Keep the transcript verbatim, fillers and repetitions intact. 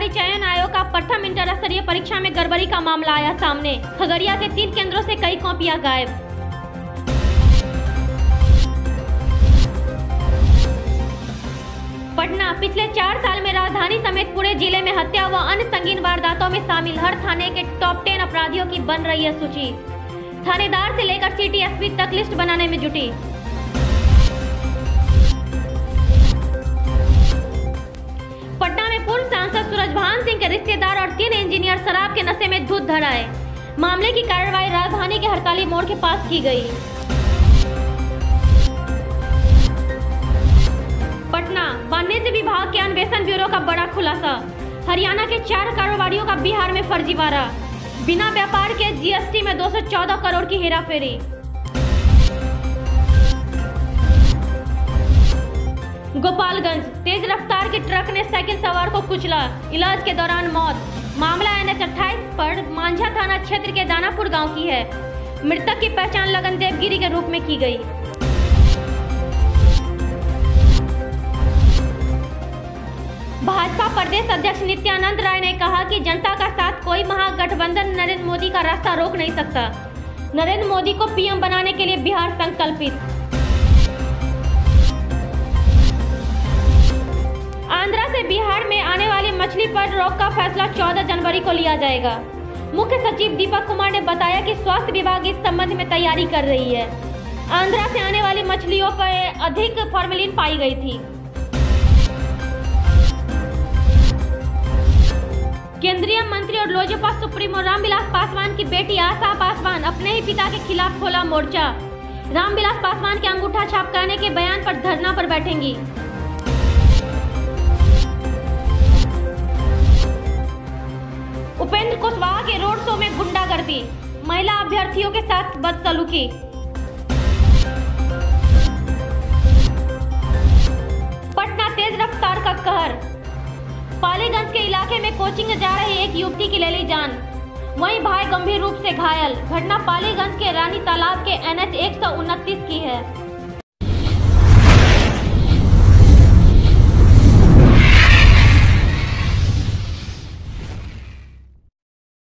अधिकारी चयन आयोग का प्रथम इंटर स्तरीय परीक्षा में गड़बड़ी का मामला आया सामने। खगड़िया के तीन केंद्रों से कई कॉपियां गायब। पटना पिछले चार साल में राजधानी समेत पूरे जिले में हत्या व अन्य संगीन वारदातों में शामिल हर थाने के टॉप टेन अपराधियों की बन रही है सूची। थानेदार से लेकर सिटी एसपी तक लिस्ट बनाने में जुटी। पटना में पूर्व सांसद सूरजभान सिंह के रिश्तेदार और तीन इंजीनियर शराब के नशे में धुत धर आए। मामले की कार्रवाई राजधानी के हड़ताली मोड़ के पास की गई। पटना वाणिज्य विभाग के अन्वेषण ब्यूरो का बड़ा खुलासा। हरियाणा के चार कारोबारियों का बिहार में फर्जीवाड़ा। बिना व्यापार के जीएसटी में दो सौ चौदह करोड़ की हेराफेरी। गोपालगंज तेज रफ्तार की ट्रक ने साइकिल सवार को कुचला, इलाज के दौरान मौत। मामला एन एच अट्ठाईस पर मांझा थाना क्षेत्र के दानापुर गांव की है। मृतक की पहचान लगन देवगिरी के रूप में की गई। भाजपा प्रदेश अध्यक्ष नित्यानंद राय ने कहा कि जनता का साथ कोई महागठबंधन नरेंद्र मोदी का रास्ता रोक नहीं सकता। नरेंद्र मोदी को पीएम बनाने के लिए बिहार संकल्पित। आंध्रा से बिहार में आने वाली मछली पर रोक का फैसला चौदह जनवरी को लिया जाएगा। मुख्य सचिव दीपक कुमार ने बताया कि स्वास्थ्य विभाग इस संबंध में तैयारी कर रही है। आंध्रा से आने वाली मछलियों पर अधिक फॉर्मेलिन पाई गई थी। केंद्रीय मंत्री और लोजपा सुप्रीमो रामविलास पासवान की बेटी आशा पासवान अपने ही पिता के खिलाफ खोला मोर्चा। रामविलास पासवान के अंगूठा छाप करने के बयान पर धरना पर बैठेंगी। उपेंद्र कुशवाहा के रोड शो में गुंडागर्दी, महिला अभ्यर्थियों के साथ बदसलूकी। पटना तेज रफ्तार का कहर। पालीगंज के इलाके में कोचिंग जा रही एक युवती की ले ली जान, वहीं भाई गंभीर रूप से घायल। घटना पालीगंज के रानी तालाब के एन एच एक सौ उनतीस की है।